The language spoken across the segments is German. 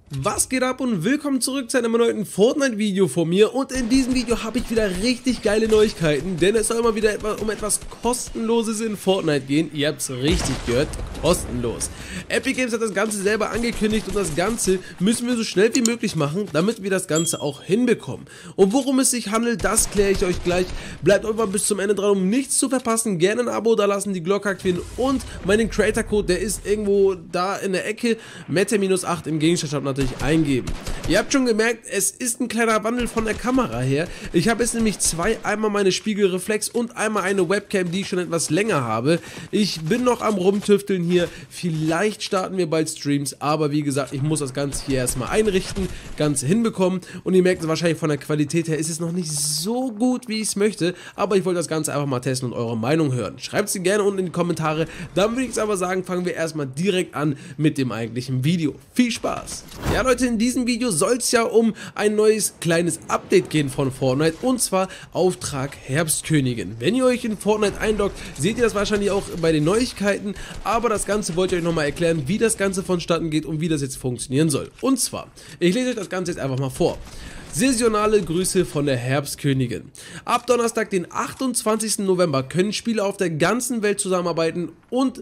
Was geht ab und willkommen zurück zu einem neuen Fortnite-Video von mir, und in diesem Video habe ich wieder richtig geile Neuigkeiten, denn es soll mal wieder um etwas Kostenloses in Fortnite gehen. Ihr habt es richtig gehört, kostenlos. Epic Games hat das Ganze selber angekündigt und das Ganze müssen wir so schnell wie möglich machen, damit wir das Ganze auch hinbekommen. Und worum es sich handelt, das kläre ich euch gleich. Bleibt einfach bis zum Ende dran, um nichts zu verpassen. Gerne ein Abo da lassen, die Glocke aktivieren und meinen Creator-Code, der ist irgendwo da in der Ecke, Meta-8 im Gegenstand natürlich eingeben. Ihr habt schon gemerkt, es ist ein kleiner Wandel von der Kamera her. Ich habe jetzt nämlich einmal meine Spiegelreflex und einmal eine Webcam, die ich schon etwas länger habe. Ich bin noch am rumtüfteln hier, vielleicht starten wir bald Streams, aber wie gesagt, ich muss das Ganze hier erstmal einrichten, Ganze hinbekommen, und ihr merkt es wahrscheinlich von der Qualität her, ist es noch nicht so gut, wie ich es möchte, aber ich wollte das Ganze einfach mal testen und eure Meinung hören. Schreibt sie gerne unten in die Kommentare. Dann würde ich es aber sagen, fangen wir erstmal direkt an mit dem eigentlichen Video. Viel Spaß! Ja Leute, in diesem Video soll es ja um ein neues kleines Update gehen von Fortnite, und zwar Auftrag Herbstkönigin. Wenn ihr euch in Fortnite einloggt, seht ihr das wahrscheinlich auch bei den Neuigkeiten, aber das Ganze wollte ich euch nochmal erklären, wie das Ganze vonstatten geht und wie das jetzt funktionieren soll. Und zwar, ich lese euch das Ganze jetzt einfach mal vor. Saisonale Grüße von der Herbstkönigin. Ab Donnerstag, den 28. November, können Spieler auf der ganzen Welt zusammenarbeiten,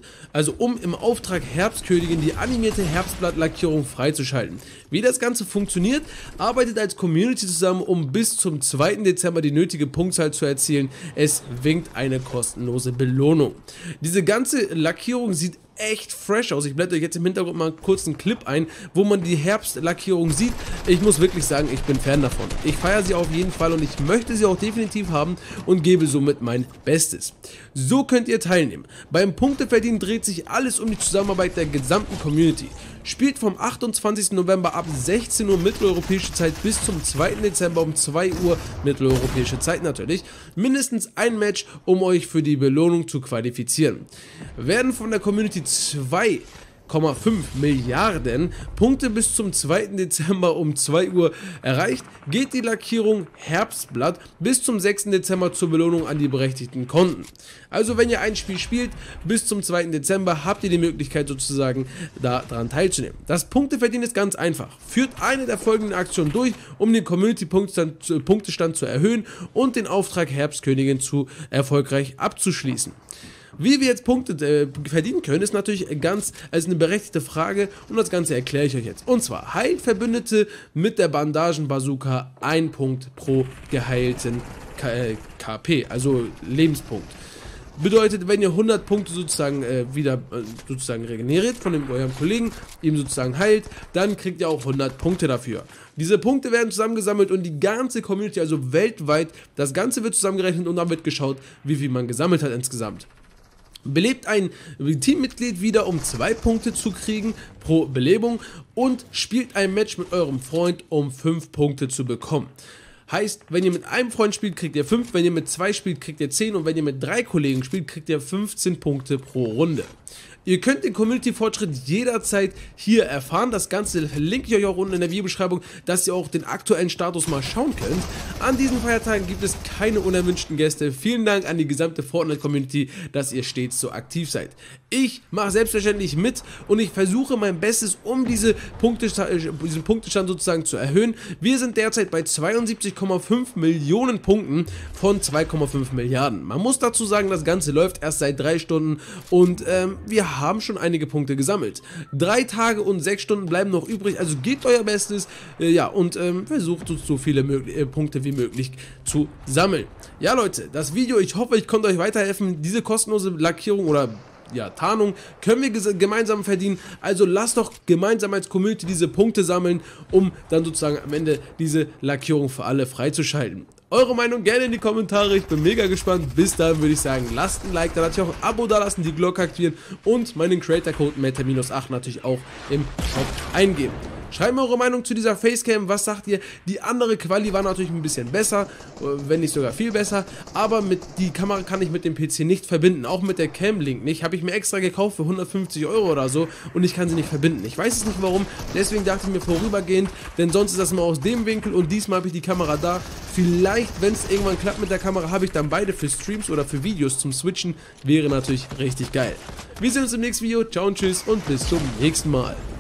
um im Auftrag Herbstkönigin die animierte Herbstblattlackierung freizuschalten. Wie das Ganze funktioniert: arbeitet als Community zusammen, um bis zum 2. Dezember die nötige Punktzahl zu erzielen. Es winkt eine kostenlose Belohnung. Diese ganze Lackierung sieht echt fresh aus. Ich blende euch jetzt im Hintergrund mal kurz einen Clip ein, wo man die Herbstlackierung sieht. Ich muss wirklich sagen, ich bin Fan davon. Ich feiere sie auf jeden Fall und ich möchte sie auch definitiv haben und gebe somit mein Bestes. So könnt ihr teilnehmen. Beim Punkteverdienen dreht sich alles um die Zusammenarbeit der gesamten Community. Spielt vom 28. November ab 16 Uhr mitteleuropäische Zeit bis zum 2. Dezember um 2 Uhr mitteleuropäische Zeit natürlich mindestens ein Match, um euch für die Belohnung zu qualifizieren. Werden von der Community 2,5 Milliarden Punkte bis zum 2. Dezember um 2 Uhr erreicht, geht die Lackierung Herbstblatt bis zum 6. Dezember zur Belohnung an die berechtigten Konten. Also wenn ihr ein Spiel spielt, bis zum 2. Dezember habt ihr die Möglichkeit sozusagen daran teilzunehmen. Das Punkteverdienen ist ganz einfach. Führt eine der folgenden Aktionen durch, um den Community-Punktestand zu erhöhen und den Auftrag Herbstkönigin erfolgreich abzuschließen. Wie wir jetzt Punkte verdienen können, ist natürlich eine berechtigte Frage, und das Ganze erkläre ich euch jetzt. Und zwar heilt Verbündete mit der Bandagenbazooka 1 Punkt pro geheilten KP, also Lebenspunkt. Bedeutet, wenn ihr 100 Punkte sozusagen wieder regeneriert von eurem Kollegen, ihm sozusagen heilt, dann kriegt ihr auch 100 Punkte dafür. Diese Punkte werden zusammengesammelt und die ganze Community, also weltweit, das Ganze wird zusammengerechnet und dann wird geschaut, wie viel man gesammelt hat insgesamt. Belebt ein Teammitglied wieder, um 2 Punkte zu kriegen pro Belebung, und spielt ein Match mit eurem Freund, um 5 Punkte zu bekommen. Heißt, wenn ihr mit einem Freund spielt, kriegt ihr 5, wenn ihr mit 2 spielt, kriegt ihr 10, und wenn ihr mit 3 Kollegen spielt, kriegt ihr 15 Punkte pro Runde. Ihr könnt den Community-Fortschritt jederzeit hier erfahren. Das Ganze verlinke ich euch auch unten in der Videobeschreibung, dass ihr auch den aktuellen Status mal schauen könnt. An diesen Feiertagen gibt es keine unerwünschten Gäste. Vielen Dank an die gesamte Fortnite-Community, dass ihr stets so aktiv seid. Ich mache selbstverständlich mit und ich versuche mein Bestes, um diesen Punktestand sozusagen zu erhöhen. Wir sind derzeit bei 72,5 Millionen Punkten von 2,5 Milliarden. Man muss dazu sagen, das Ganze läuft erst seit 3 Stunden und wir haben schon einige Punkte gesammelt. 3 Tage und 6 Stunden bleiben noch übrig, also gebt euer Bestes, und versucht so viele Punkte wie möglich zu sammeln. Ja Leute, das Video, ich hoffe, ich konnte euch weiterhelfen. Diese kostenlose Lackierung oder Tarnung können wir gemeinsam verdienen, also lasst doch gemeinsam als Community diese Punkte sammeln, um dann sozusagen am Ende diese Lackierung für alle freizuschalten. Eure Meinung gerne in die Kommentare, ich bin mega gespannt. Bis dahin würde ich sagen, lasst ein Like, dann natürlich auch ein Abo da lassen, die Glocke aktivieren und meinen Creator-Code Meta-8 natürlich auch im Shop eingeben. Schreibt mir eure Meinung zu dieser Facecam, was sagt ihr? Die andere Quali war natürlich ein bisschen besser, wenn nicht sogar viel besser, aber die Kamera kann ich mit dem PC nicht verbinden, auch mit der Cam-Link nicht. Habe ich mir extra gekauft für 150 € oder so und ich kann sie nicht verbinden. Ich weiß es nicht warum, deswegen dachte ich mir vorübergehend, denn sonst ist das immer aus dem Winkel und diesmal habe ich die Kamera da. Vielleicht, wenn es irgendwann klappt mit der Kamera, habe ich dann beide für Streams oder für Videos zum Switchen, wäre natürlich richtig geil. Wir sehen uns im nächsten Video, ciao und tschüss und bis zum nächsten Mal.